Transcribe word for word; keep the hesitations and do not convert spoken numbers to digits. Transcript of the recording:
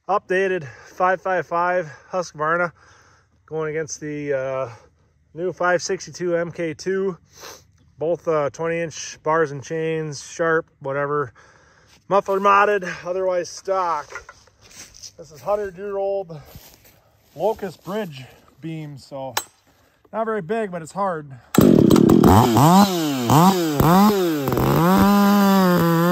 updated five five five Husqvarna going against the uh, new five sixty-two M K two. Both uh, twenty inch bars and chains, sharp, whatever. Muffler modded, otherwise stock. This is one hundred year old locust bridge beam, so not very big, but it's hard.